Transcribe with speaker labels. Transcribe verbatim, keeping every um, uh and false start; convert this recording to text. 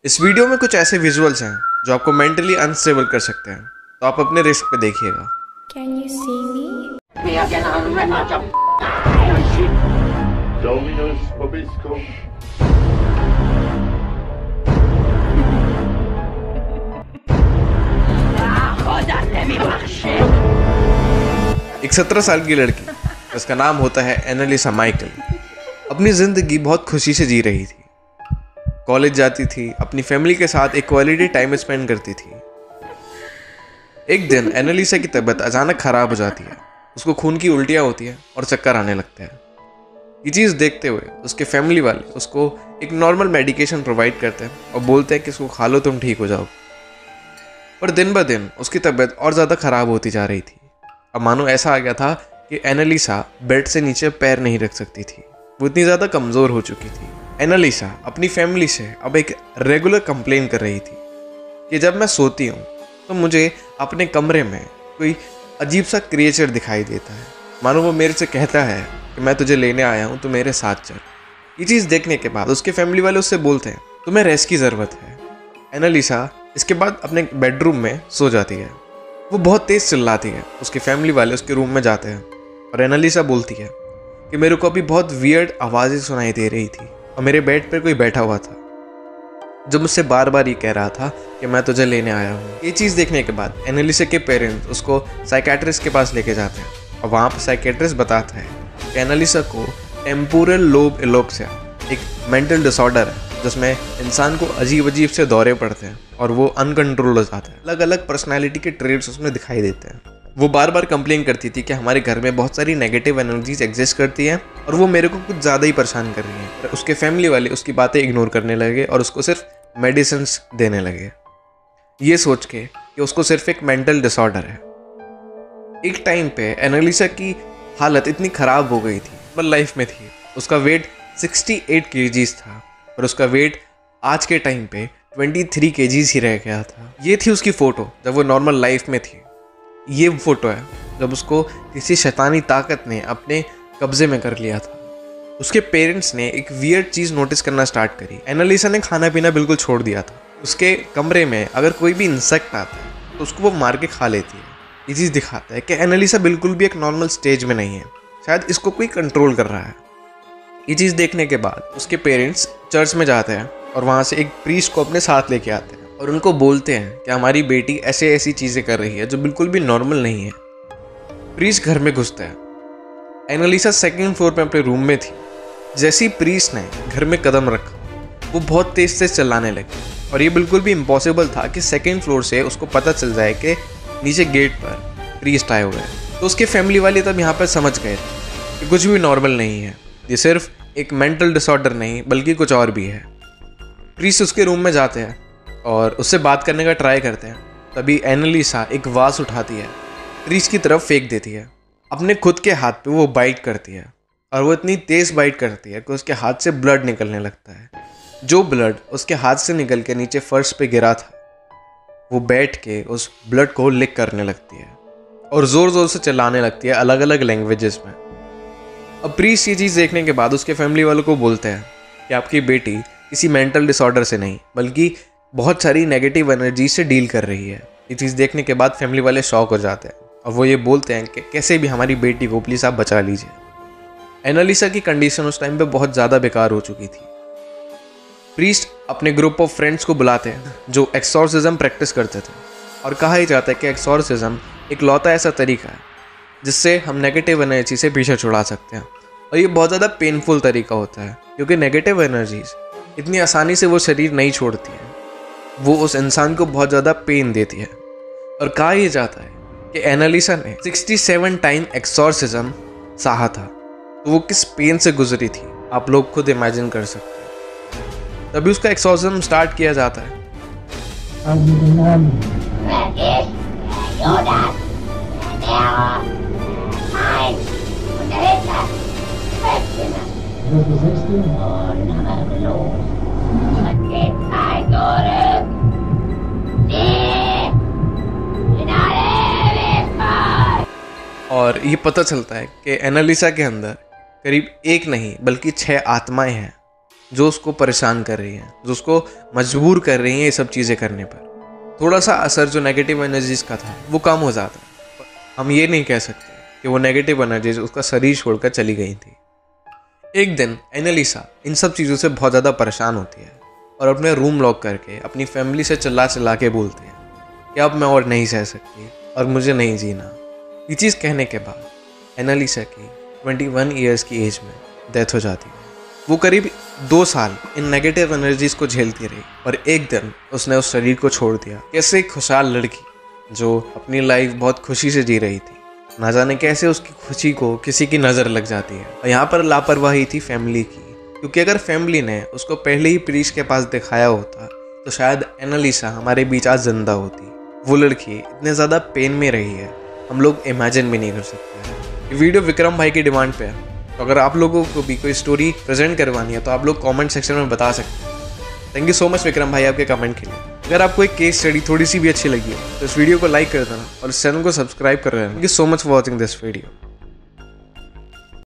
Speaker 1: इस वीडियो में कुछ ऐसे विजुअल्स हैं जो आपको मेंटली अनस्टेबल कर सकते हैं, तो आप अपने रिस्क पे देखिएगा।
Speaker 2: Can you see me?
Speaker 3: Dominus Vobiscum.
Speaker 1: एक सत्रह साल की लड़की जिसका नाम होता है एनालिसा माइकल अपनी ज़िंदगी बहुत खुशी से जी रही थी। कॉलेज जाती थी, अपनी फैमिली के साथ एक क्वालिटी टाइम स्पेंड करती थी। एक दिन एनालिसा की तबीयत अचानक ख़राब हो जाती है। उसको खून की उल्टियाँ होती है और चक्कर आने लगते हैं। ये चीज़ देखते हुए उसके फैमिली वाले उसको एक नॉर्मल मेडिकेशन प्रोवाइड करते हैं और बोलते हैं कि इसको खा लो, तुम ठीक हो जाओ। पर दिन ब दिन उसकी तबीयत और ज़्यादा ख़राब होती जा रही थी। अब मानो ऐसा आ गया था कि एनालिसा बेड से नीचे पैर नहीं रख सकती थी। वो इतनी ज़्यादा कमज़ोर हो चुकी थी। एनालिसा अपनी फैमिली से अब एक रेगुलर कंप्लेन कर रही थी कि जब मैं सोती हूँ तो मुझे अपने कमरे में कोई अजीब सा क्रिएचर दिखाई देता है, मानो वो मेरे से कहता है कि मैं तुझे लेने आया हूँ, तो मेरे साथ चल। ये चीज़ देखने के बाद उसके फैमिली वाले उससे बोलते हैं तुम्हें रेस्ट की ज़रूरत है। एनालिसा इसके बाद अपने बेडरूम में सो जाती है। वो बहुत तेज़ चिल्लाती है। उसके फैमिली वाले उसके रूम में जाते हैं और एनालिसा बोलती है कि मेरे को अभी बहुत वियर्ड आवाज़ें सुनाई दे रही थी और मेरे बेड पर कोई बैठा हुआ था जो मुझसे बार बार ये कह रहा था कि मैं तुझे लेने आया हूँ। ये चीज़ देखने के बाद एनालिसा के पेरेंट्स उसको साइकेट्रिस्ट के पास लेके जाते हैं और वहाँ पर साइकेट्रिस्ट बताता है कि एनालिसा को टेम्पोरल लोब एलोप्सिया एक मेंटल डिसऑर्डर है जिसमें इंसान को अजीब अजीब से दौरे पड़ते हैं और वो अनकंट्रोल हो जाता है। अलग अलग पर्सनैलिटी के ट्रेड्स उसमें दिखाई देते हैं। वो बार बार कंप्लेन करती थी कि हमारे घर में बहुत सारी नेगेटिव एनर्जीज एग्जिस्ट करती हैं और वो मेरे को कुछ ज़्यादा ही परेशान कर रही हैं। उसके फैमिली वाले उसकी बातें इग्नोर करने लगे और उसको सिर्फ मेडिसिन्स देने लगे, ये सोच के कि उसको सिर्फ एक मेंटल डिसऑर्डर है। एक टाइम पे एनालिसा की हालत इतनी ख़राब हो गई थी, मतलब लाइफ में थी। उसका वेट अड़सठ केजीज था और उसका वेट आज के टाइम पे तेईस केजीज ही रह गया था। ये थी उसकी फ़ोटो जब वो नॉर्मल लाइफ में थी। ये फ़ोटो है जब उसको किसी शैतानी ताकत ने अपने कब्जे में कर लिया था। उसके पेरेंट्स ने एक वियर्ड चीज़ नोटिस करना स्टार्ट करी। एनालिसा ने खाना पीना बिल्कुल छोड़ दिया था। उसके कमरे में अगर कोई भी इंसेक्ट आता है तो उसको वो मार के खा लेती है। ये चीज़ दिखाता है कि एनालिसा बिल्कुल भी एक नॉर्मल स्टेज में नहीं है, शायद इसको कोई कंट्रोल कर रहा है। ये चीज़ देखने के बाद उसके पेरेंट्स चर्च में जाते हैं और वहाँ से एक प्रीस्ट को अपने साथ लेके आते हैं और उनको बोलते हैं कि हमारी बेटी ऐसे ऐसी चीज़ें कर रही है जो बिल्कुल भी नॉर्मल नहीं है। प्रीस्ट घर में घुसता है। एनालिसा सेकंड फ्लोर पे अपने रूम में थी। जैसे ही प्रीस्ट ने घर में कदम रखा वो बहुत तेज से चिल्लाने लगे और ये बिल्कुल भी इम्पॉसिबल था कि सेकंड फ्लोर से उसको पता चल जाए कि नीचे गेट पर प्रीस्ट आए हुए हैं। तो उसके फैमिली वाले तब यहाँ पर समझ गए थे कि कुछ भी नॉर्मल नहीं है, ये सिर्फ एक मेंटल डिसऑर्डर नहीं बल्कि कुछ और भी है। प्रीस्ट उसके रूम में जाते हैं और उससे बात करने का ट्राई करते हैं। तभी एनालिसा एक वास उठाती है, प्रीस्ट की तरफ फेंक देती है। अपने खुद के हाथ पे वो बाइट करती है और वो इतनी तेज़ बाइट करती है कि उसके हाथ से ब्लड निकलने लगता है। जो ब्लड उसके हाथ से निकल के नीचे फर्श पे गिरा था, वो बैठ के उस ब्लड को लिक करने लगती है और ज़ोर ज़ोर से चिल्लाने लगती है अलग अलग लैंग्वेजेस में। अब प्रीस्ट ये चीज़ देखने के बाद उसके फैमिली वालों को बोलते हैं कि आपकी बेटी किसी मेंटल डिसऑर्डर से नहीं बल्कि बहुत सारी नेगेटिव एनर्जी से डील कर रही है। ये चीज़ देखने के बाद फैमिली वाले शॉक हो जाते हैं और वो ये बोलते हैं कि कैसे भी हमारी बेटी को प्लीज़ आप बचा लीजिए। एनालिसा की कंडीशन उस टाइम पे बहुत ज़्यादा बेकार हो चुकी थी। प्रीस्ट अपने ग्रुप ऑफ फ्रेंड्स को बुलाते हैं जो एक्सॉर्सिज्म प्रैक्टिस करते थे और कहा ही जाता है कि एक्सॉर्सिज्म एक लौता ऐसा तरीका है जिससे हम नेगेटिव एनर्जी से पीछे छुड़ा सकते हैं। और ये बहुत ज़्यादा पेनफुल तरीका होता है क्योंकि नेगेटिव एनर्जीज इतनी आसानी से वो शरीर नहीं छोड़ती है, वो उस इंसान को बहुत ज़्यादा पेन देती है। और कहा यह जाता है कि एनालिसा ने सड़सठ टाइम एक्सॉर्सिज्म सहा था, तो वो किस पेन से गुजरी थी आप लोग खुद इमेजिन कर सकते हैं। तभी उसका एक्सॉर्सिज्म स्टार्ट किया जाता है। और ये पता चलता है कि एनालिसा के अंदर करीब एक नहीं बल्कि छह आत्माएं हैं जो उसको परेशान कर रही हैं, जो उसको मजबूर कर रही हैं ये सब चीज़ें करने पर। थोड़ा सा असर जो नेगेटिव एनर्जीज का था वो कम हो जाता है। हम ये नहीं कह सकते कि वो नेगेटिव एनर्जीज उसका शरीर छोड़कर चली गई थी। एक दिन एनालिसा इन सब चीज़ों से बहुत ज़्यादा परेशान होती है और अपने रूम लॉक करके अपनी फैमिली से चिल्ला चिल्ला के बोलती है कि अब मैं और नहीं सह सकती और मुझे नहीं जीना। ये चीज़ कहने के बाद एनालिसा की इक्कीस ईयर्स की एज में डेथ हो जाती है। वो करीब दो साल इन नेगेटिव एनर्जीज को झेलती रही और एक दिन उसने उस शरीर को छोड़ दिया। कैसे एक खुशहाल लड़की जो अपनी लाइफ बहुत खुशी से जी रही थी, ना जाने कैसे उसकी खुशी को किसी की नज़र लग जाती है। और यहाँ पर लापरवाही थी फैमिली की, क्योंकि अगर फैमिली ने उसको पहले ही प्रीश के पास दिखाया होता तो शायद एनालिसा हमारे बीच आज जिंदा होती। वो लड़की इतने ज़्यादा पेन में रही है हम लोग इमेजिन भी नहीं कर सकते हैं। ये वीडियो विक्रम भाई की डिमांड पे है, तो अगर आप लोगों को भी कोई स्टोरी प्रेजेंट करवानी है तो आप लोग कमेंट सेक्शन में बता सकते हैं। Thank you so much Vikram भाई आपके कमेंट के लिए। अगर आपको एक केस स्टडी थोड़ी सी भी अच्छी लगी है तो इस वीडियो को लाइक कर देना और इस चैनल को सब्सक्राइब कर देना। Thank you so much for watching this video.